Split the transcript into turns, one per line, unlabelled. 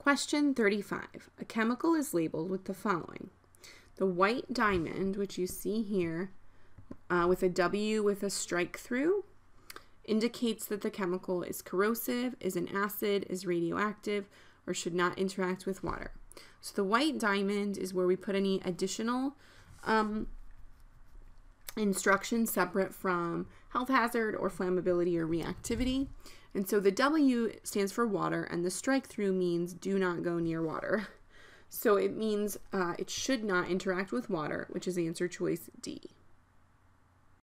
Question 35. A chemical is labeled with the following. The white diamond, which you see here with a W with a strike through, indicates that the chemical is corrosive, is an acid, is radioactive, or should not interact with water. So the white diamond is where we put any additional instructions separate from health hazard or flammability or reactivity. And so the W stands for water, and the strike through means do not go near water. So it means it should not interact with water, which is answer choice D.